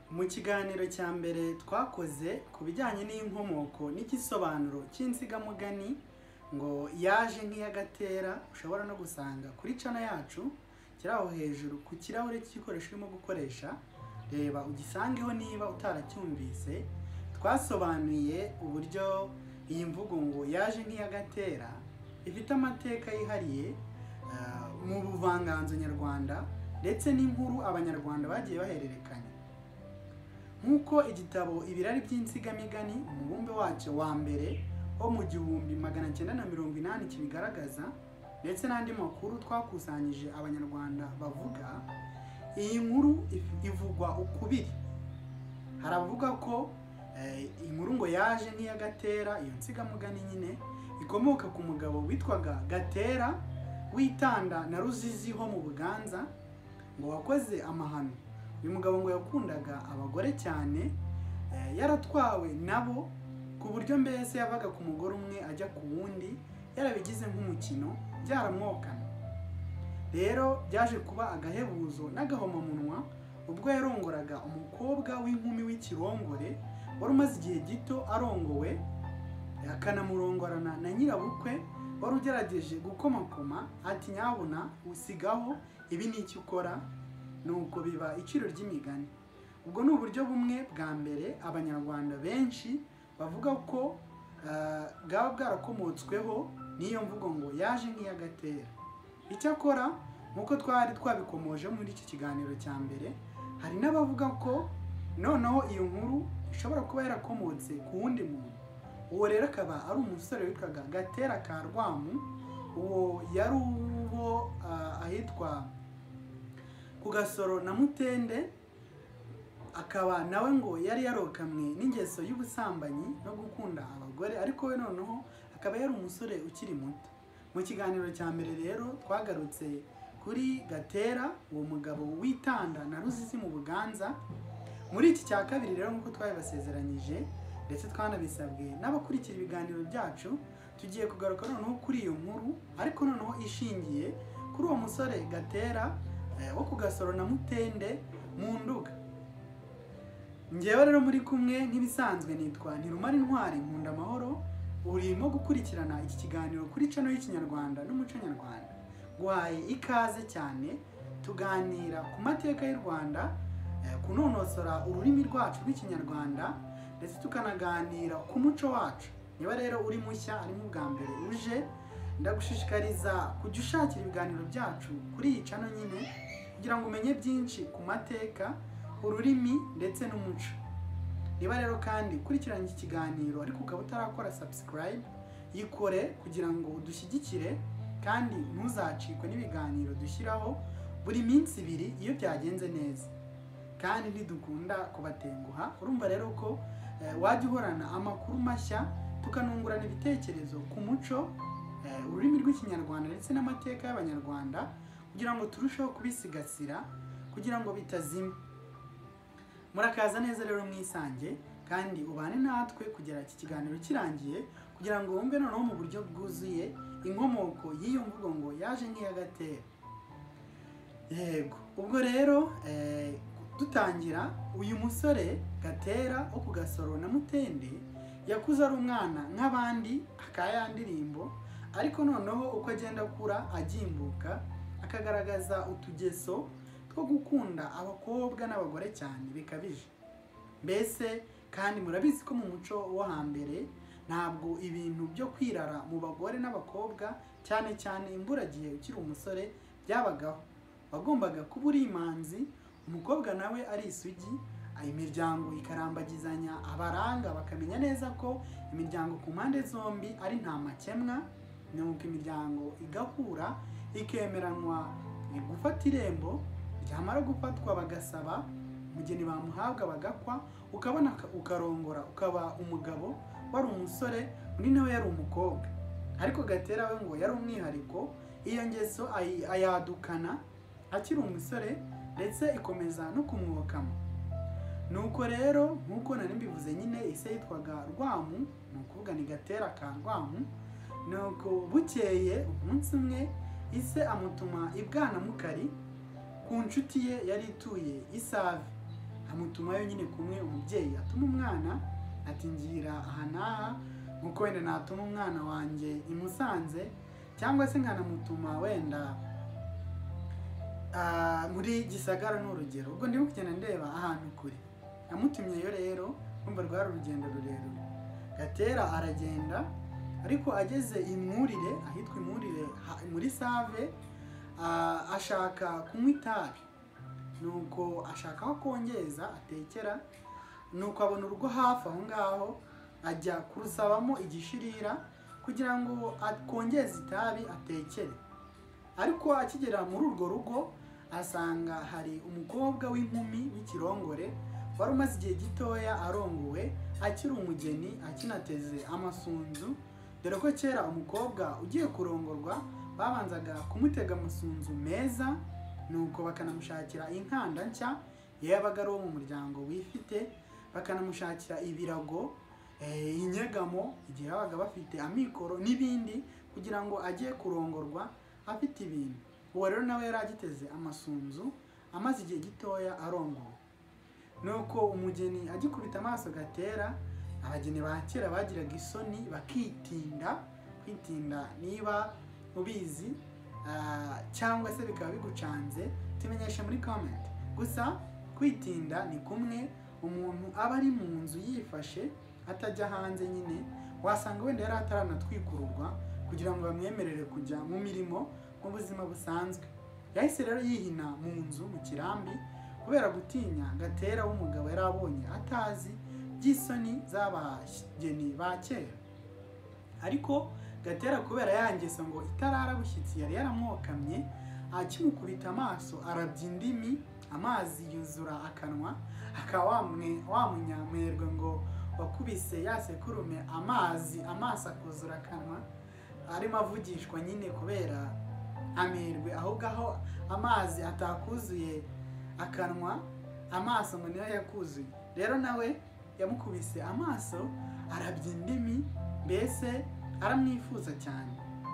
Mu kiganiro cya mbere twakoze ku bijyanye n'inkomoko n'igisobanuro cy'insigamugani ngo yaje nk'iyagatera, ushobora no gusanga kuri channel yacu kiri aho hejuru ku kirahure cy'igikoresho urimo gukoresha, reba ugisangeho niba utaracyumvise. Twasobanuye uburyo iyi mvugo ngo yaje nk'iyagatera ifite amateka yihariye mu buvanganzo nyarwanda ndetse n'inkuru abanyarwanda bagiye bahererekanya. Nk'uko igitabo Ibirari by'Insigamigani umubumbe wacyo wa mbere wo mu 1980 kibigaragaza, ndetse n'andi makuru twakusanyije abanyarwanda bavuga, iyi nkuru ivugwa ukubiri. Hari abavuga ko inkuru ngo yaje nk'iyagatera, iyo nsigamugani nyine ikomoka ku mugabo witwaga Gatera w'Itanda na Ruzizi ho mu Buganza, ngo wakoze amahano. Uyu mugabo ngo yakundaga abagore cyane, yaratwawe nabo ku buryo mbese yavaga ku mugore umwe ajya ku wundi, yarabigize nk'umukino, byaramwokana. Rero byaje kuba agahebuzo n'agahomamunwa ubwo yarongoraga umukobwa w'inkumi w'ikirongore wari umaze igihe gito arongowe, akanamurongorana na nyirabukwe wari ugerageje gukomakoma ati nyabuna usigaho, ibi ni iki ukora. Nuko biba iciro ry'imigani. Ubwo ni uburyo bumwe bwa mbere abanyarwanda benshi bavuga ko bwaba bwarakomotsweho n'iyo mvugo ngo yaje nk'iyagatera. Icyakora nk'uko twari twabikomoje muri iki kiganiro cya mbere, hari n'abavuga ko noneho iyo nkuru ishobora kuba yarakomotse ku wundi muntu. Uwo rero akaba ari umusore witwaga Gatera ka Rwamu. Uwo yari uwo ahitwa ku Gasoro na Mutende, akaba nawe ngo yari yarokamwe n'ingeso y'ubusambanyi no gukunda abagore, ariko we noneho akaba yari umusore ukiri muto. Mu kiganiro cya mbere rero twagarutse kuri Gatera, uwo mugabo w'Itanda na Ruzizi mu Buganza. Muri iki cya kabiri rero nk'uko twabibasezeranyije ndetse twanabisabwe n'abakurikira ibiganiro byacu, tugiye kugaruka noneho kuri iyo nkuru, ariko noneho ishingiye kuri uwo musore Gatera wo ku Gasoro na Mutende mu Nduga. Njyewe rero muri kumwe nk'ibisanzwe nitwa Ntirumara Intwari Nkunda Amahoro, urimo gukurikirana iki kiganiro kuri channel y'Ikinyarwanda n'umuco nyarwanda. Guhaye ikaze cyane, tuganira ku mateka y'u Rwanda, kunonosora ururimi rwacu rw'Ikinyarwanda, ndetse tukanaganira ku muco wacu. Niba rero uri mushya ari mu bwa mbere uje, ndagushishikariza kujya ushakira ibiganiro byacu kuri iyi channel nyine, kugira ngo umenye byinshi ku mateka, ururimi ndetse n'umuco. Niba rero kandi ukurikiranye iki kiganiro ariko ukaba utarakora subscribe, yikore kugira ngo udushyigikire kandi ntuzacikwe n'ibiganiro dushyiraho buri minsi 2 iyo byagenze neza. Kandi ntidukunda kubatenguha. Urumva rero ko wajya uhorana amakuru mashya, tukanungurana ibitekerezo ku muco, ururimi rw'Ikinyarwanda ndetse n'amateka y'Abanyarwanda, kugira ngo turusheho kubisigasira kugira ngo bitazima. Murakaza neza rero mwisange kandi ubane natwe kugera iki kiganiro kirangiye, kugira ngo wumve noneho mu buryo bwuzuye inkomoko y'iyo mvugo ngo yaje nk'iyagatera. Yego, ubwo rero dutangira, uyu musore Gatera wo ku Gasoro na Mutende yakuze ari umwana nk'abandi akaya ndirimbo, ariko noneho uko agenda akura agimbuka akagaragaza utugeso two gukunda abakobwa n'abagore cyane bikabije. Mbese kandi murabizi ko mu muco wo hambere ntabwo ibintu byo kwirara mu bagore n'abakobwa, cyane cyane imburagihe ukiri umusore, byabagaho. Wagombaga kuba uri imanzi, umukobwa nawe ari isugi, imiryango ikarambagizanya abaranga bakamenya neza ko imiryango ku mpande zombi ari nta makemwa, nuko imiryango igahura ikemeranwa gufata irembo, ryamara gufatwa bagasaba umugeni bamuhabwa bagakwa, ukabona ukarongora ukaba umugabo, wari umusore undi nawe yari umukobwa. Ariko Gatera we ngo yari umwihariko, iyo ngeso ayadukana akiri umusore ndetse ikomeza no kumwokama. Nuko rero nk'uko nari mbivuze nyine, ise yitwaga Rwamu, ni ukuvuga ni Gatera ka Rwamu. Nuko bukeye umunsi umwe ise amutuma ibwana mukari ku nshuti ye yari ituye Isave. amutumayo nyine kumwe umubyeyi atuma umwana ati ngira aha n'aha nk'uko wenda natuma umwana wanjye i Musanze cyangwa se nkanamutuma wenda muri Gisagara n'urugero. Ubwo ndimo kugenda ndeba ahantu kure, yamutumyeyo rero kumva rwari urugendo rurerure. Gatera aragenda, ariko ageze imwurire, ahitwa imwurire muri Save, ashaka kunywa itabi, nuko ashaka aho kongeza atekera, nuko abona urugo hafi aho ngaho, ajya kurusabamo igishirira kugira ngo akongeze itabi atekere. Ariko akigera muri urwo rugo asanga hari umukobwa w'inkumi w'ikirongore wari umaze igihe gitoya arongowe, akiri umugeni, akinateze amasunzu, dore ko kera umukobwa ugiye kurongorwa babanzaga kumutega amasunzu meza, nuko bakanamushakira inkanda nshya yabaga ari uwo mu muryango wifite, bakanamushakira ibirago, inyegamo igihe babaga bafite amikoro n'ibindi, kugira ngo ajye kurongorwa afite ibintu. Uwo rero nawe yari agiteze amasunzu, amaze igihe gitoya arongowe. Nuko umugeni agikubita amaso Gatera, abageni ba kera bagiraga isoni bakitinda. Kwitinda niba ubizi cyangwa se bikaba bigucanze, tumenyesha muri comment. Gusa kwitinda ni kumwe umuntu aba ari mu nzu yifashe atajya hanze, nyine wasanga wenda yari ataranatwikururwa kugira ngo bamwemerere kujya mu mirimo mu buzima busanzwe. Yahise rero yihina mu nzu mu kirambi kubera gutinya Gatera w'umugabo yari abonye atazi by'isoni z'abageni ba kera. Ariko Gatera kubera yangeso ngo itarara bushyitsi yari yaramwokamye, akimukubita amaso arabya indimi, amazi yuzura akanwa, akaba wamunyamerwe ngo wakubise yasekurume amaso akuzura akanwa, arimo avugishwa nyine kubera amerwe, ahubwo aho amazi atakuzuye akanwa, amaso ngo niyo yakuzuye. Rero nawe yamukubise amaso arabya indimi, mbese aramwifuza cyane.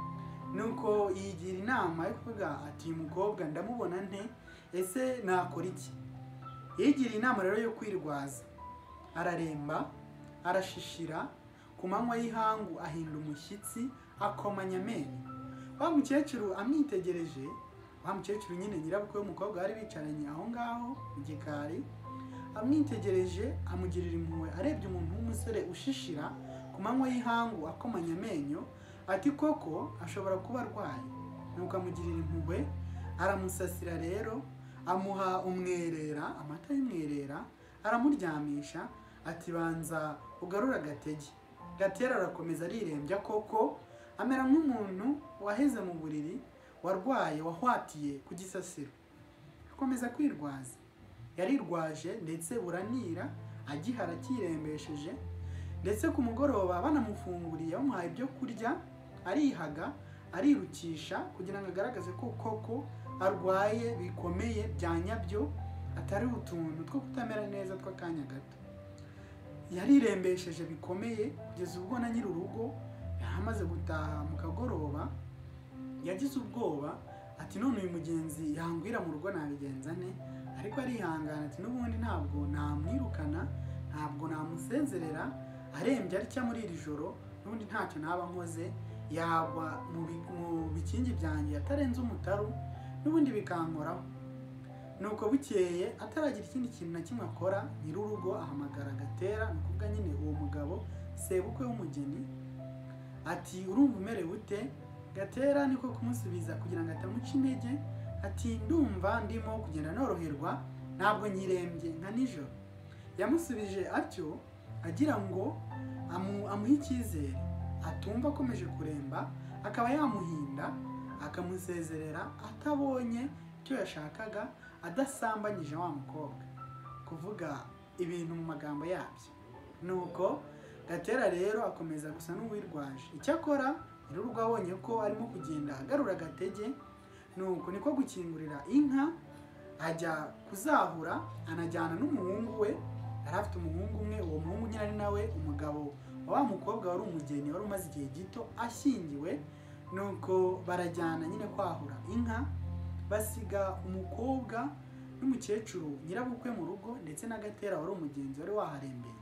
Nuko yigira inama yo kuvuga ati uyu mukobwa ndamubona nte, ese nakora iki? Yigira inama rero yo kwirwaza, araremba, arashishira, ku manywa y'ihangu ahinda umushyitsi, akomanya amenyo. Wa mukecuru amwitegereje, wa mukecuru nyine nyirabukwe w'umukobwa bari bicaranye aho ngaho mu gikari, amwitegereje amugirira impuhwe, arebye umuntu w'umusore ushishira ku manywa y'ihangu akomanya amenyo, ati koko ashobora kuba arwaye. Nuko amugirira impuhwe, aramusasira rero, amuha umwerera, amata y'umwerera, aramuryamisha, ati banza ugarura agatege. Gatera arakomeza arirembya, koko amera nk'umuntu waheze mu buriri, warwaye, wahwatiye ku gisasiro. Akomeza kwirwaza, yarirwaje ndetse buranira, agihara akirembesheje, ndetse ku mugoroba banamufunguriye bamuhaye ibyo kurya, arihaga, arirukisha kugira ngo agaragaze ko koko arwaye bikomeye bya nyabyo, atari utuntu two kutamera neza tw'akanya gato. Yarirembesheje bikomeye kugeza ubwo na nyir'urugo yamaze gutaha mu kagoroba, yagize ubwoba ati none uyu mugenzi yangwira mu rugo nabigenza ne? Ariko arihangana ati n'ubundi ntabwo namwirukana, ntabwo namusezerera, arembye atya muri iri joro, n'ubundi ntacyo naba nkoze, yagwa mu bikingi byanjye atarenze umutaru, n'ubundi bikankoraho. Nuko bukeye ataragira ikindi kintu na kimwe akora, nyir'urugo ahamagara Gatera, ni ukuvuga nyine uwo mugabo sebukwe w'umugeni, ati urumva umerewe ute? Gatera niko kumusubiza kugira ngo atamuca intege, ati ndumva ndimo kugenda noroherwa, ntabwo nyirembye nka nijoro. Yamusubije atyo agira ngo amuhe icyizere, atumva akomeje kuremba, akaba yamuhinda, akamusezerera atabonye icyo yashakaga, adasambanyije wa mukobwa, kuvuga ibintu mu magambo yabyo. Nuko Gatera rero akomeza gusa n'uwirwaje. Icyakora nyir'urugo abonye ko arimo kugenda agarura agatege, nuko niko gukingurira inka, ajya kuzahura, anajyana n'umuhungu we. Yari afite umuhungu umwe, uwo muhungu nyine ari nawe umugabo wa mukobwa wari umugeni wari umaze igihe gito ashyingiwe. Nuko barajyana nyine kwahura inka, basiga umukobwa n'umukecuru nyirabukwe mu rugo ndetse na Gatera wari umugenzi wari waharembeye.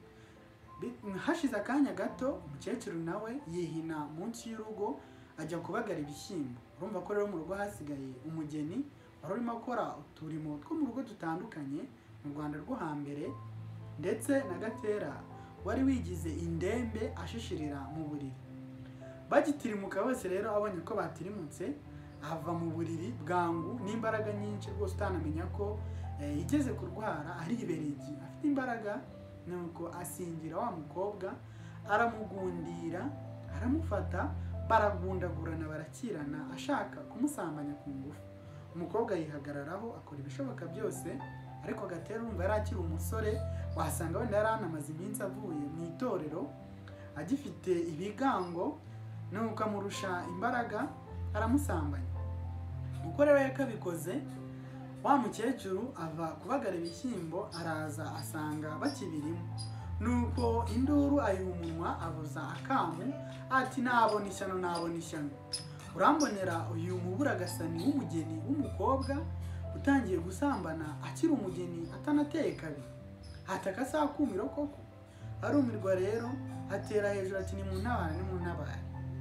Hashize akanya gato umukecuru nawe yihina munsi y'urugo ajya kubagara ibishyimbo. Urumva ko rero mu rugo hasigaye umugeni wari urimo akora uturimo two mu rugo dutandukanye mu Rwanda rwo hambere, ndetse na Gatera wari wigize indembe ashishirira mu buriri. Bagitirimuka bose rero abonye ko batirimutse, ava mu buriri bwangu n'imbaraga nyinshi rwose utanamenya ko igeze kurwara aribereye, afite imbaraga. Nuko asingira wa mukobwa, aramugundira, aramufata, baragundagurana barakirana ashaka kumusambanya ku ngufu. Umukobwa yihagararaho akora ibishoboka byose, ariko Gatera urumva yari akiri umusore, wasanga wenda yari anamaze iminsi avuye mu itorero agifite ibigango, nuko amurusha imbaraga aramusambanya. Uko rero yakabikoze, wa mukecuru ava kubagara ibishyimbo araza asanga bakibirimo, nuko induru ayiha umunwa avuza akamu ati nabona ishyano, nabona ishyano, urambonera uyu muburagasani w'umugeni w'umukobwa utangiye gusambana akiri umugeni atanateye kabiri, hataka sakumiro koko. Arumirwa rero atera hejuru ati ni muntabare, ni muntabare.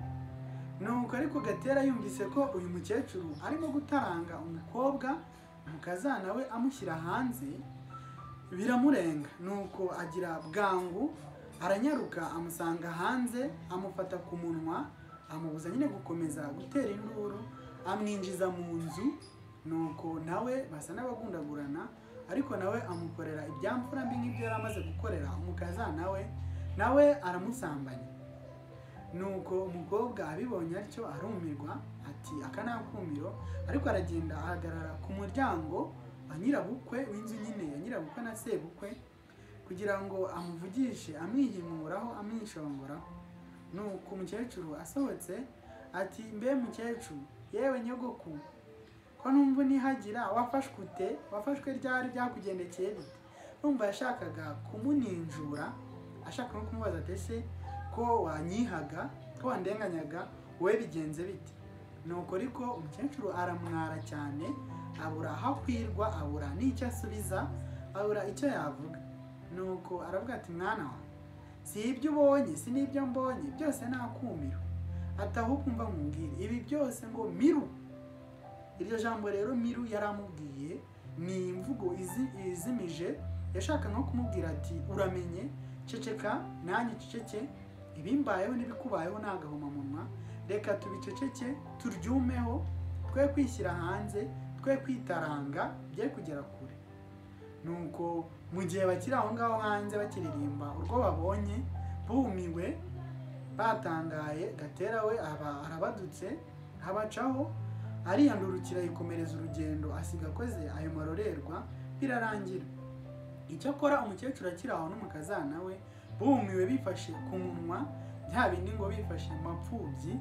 Nuko ariko Gatera yumvise ko uyu mukecuru arimo gutaranga umukobwa, umukazana we amushyira hanze, biramurenga. Nuko agira bwangu aranyaruka amusanga hanze, amufata ku munwa, amubuza nyine gukomeza gutera induru, amwinjiza mu nzu. Nuko nawe basa n'abagundagurana, ariko nawe amukorera ibyamfura mbi nk'ibyo yari amaze gukorera umukazana we, nawe aramusambanya. Nuko umukobwa abibonye atyo arumirwa ati aka nakumiro, ariko aragenda ahagarara ku muryango wa nyirabukwe w'inzu nyine ya nyirabukwe na sebukwe, kugira ngo amuvugishe amwihimuraho, amwishongoraho. Nuko umukecuru asohotse ati mbe mukecuru, yewe nyogoku, ko numva nihagira wafashwe ute, wafashwe ryari, byakugendekeye bite? Numva yashakaga kumuninjura, ashaka no kumubaza ati ese ko wanyihaga, ko wandenganyaga, wowe bigenze bite? Nuko ariko umukecuru aramwara cyane, abura aho akwirwa, abura n'icyo asubiza, abura icyo yavuga. Nuko aravuga ati mwana wa, si ibyo ubonye, si n'ibyo mbonye, byose nakumiro. Atahubwo umva nkubwire ibi byose ngo miru. Iryo jambo rero miru yaramubwiye ni imvugo izimije, yashaka no kumubwira ati uramenye, ceceka nanjye ceceke, ibimbayeho n'ibikubayeho nagahomamunwa, reka tubiceceke turyumeho, twe kwishyira hanze, twe kwitaranga, bye kugera kure. Nuko mu gihe bakiri aho ngaho hanze bakiririmba urwo babonye, bumiwe batangaye, Gatera we arabadutse, abacaho ariyandurukira yikomereza urugendo, asiga akoze ayo marorerwa, birarangira. Icyakora umukecuru akiri aho n'umukazana we bumiwe bifashe ku munwa, bya bindi ngo bifashe mapfubyi,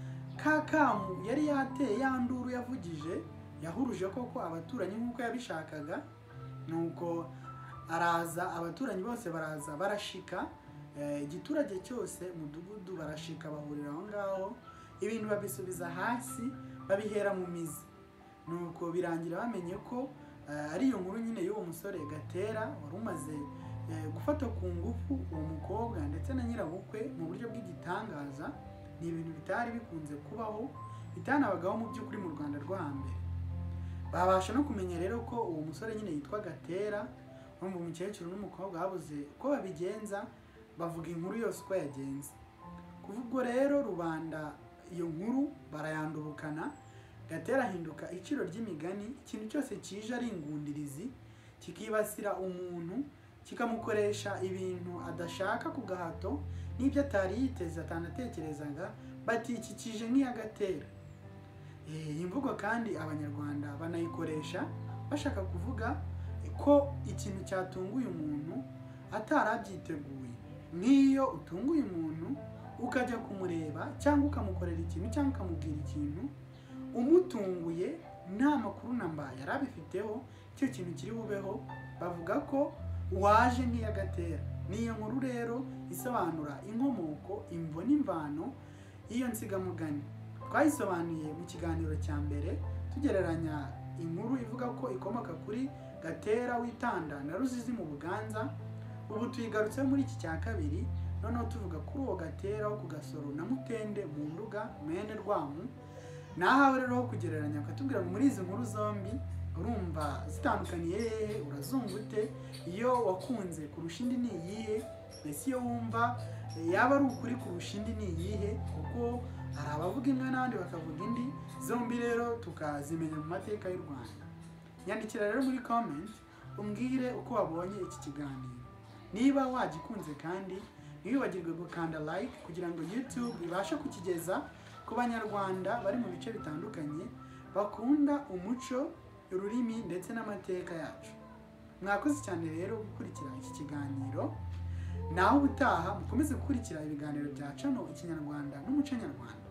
kakamu yari yateye, ya nduru yavugije, yahuruje koko abaturanyi nk'uko yabishakaga. Nuko araza, abaturanyi bose baraza barashika, igiturage cyose mudugudu barashika, bahurira aho ngaho, ibintu babisubiza hasi, babihera mu mizi. Nuko birangira bamenye ko ari iyo nkuru nyine y'uwo musore Gatera wari umaze gufata ku ngufu uwo mukobwa ndetse na nyirabukwe mu buryo bw'igitangaza. Ni ibintu bitari bikunze kubaho, bitanabagaho mu by'ukuri mu Rwanda rwo hambere. Babasha no kumenya rero ko uwo musore nyine yitwa Gatera, bumva umukecuru n'umukobwa babuze uko babigenza, bavuga inkuru yose uko yagenze. Kuva ubwo rero rubanda iyo nkuru barayandurukana, Gatera ahinduka iciro ry'imigani, ikintu cyose kije ari ingundirizi, kikibasira umuntu, kikamukoresha ibintu adashaka ku gahato, n'ibyo atari yiteze atanatekerezaga, bati iki kije nk'iya Gatera. Iyi mvugo kandi abanyarwanda banayikoresha bashaka kuvuga ko ikintu cyatunguye umuntu atarabyiteguye. N'iyo utunguye umuntu ukajya kumureba cyangwa ukamukorera ikintu cyangwa ukamubwira ikintu, umutunguye nta makuru namba yarabifiteho, icyo kintu kiri bubeho, bavuga ko waje nk'iya Gatera. Niyo nkuru rero isobanura inkomoko, imvo n'imvano y'iyo nsigamugani. Twayisobanuye mu kiganiro cya mbere tugereranya inkuru ivuga ko ikomoka kuri Gatera w'Itanda na Ruzizi mu Buganza. Ubu tuyigarutseho muri iki cya kabiri, noneho tuvuga kuri uwo Gatera wo ku Gasoro na Mutende mu Nduga mwene Rwamu. Nahawe rero ho kugereranya ukatubwira ngo muri izi nkuru zombi urumva zitandukaniye hehe, urazumva ute, iyo wakunze kurusha indi ni iyihe, mbese iyo wumva yaba ari ukuri kurusha indi ni iyihe, kuko hari abavuga imwe n'abandi bakavuga indi, zombi rero tukazimenya mu mateka y'u Rwanda. Nyandikira rero muri comment umbwire uko wabonye iki kiganiro. Niba wagikunze kandi ntiwibagirwe gukanda like kugira ngo YouTube ibashe kukigeza ku banyarwanda bari mu bice bitandukanye bakunda umuco, ururimi ndetse n'amateka yacu. Mwakoze cyane rero gukurikira iki kiganiro. Naho ubutaha mukomeze gukurikira ibiganiro bya Channel Ikinyarwanda n'umuco nyarwanda.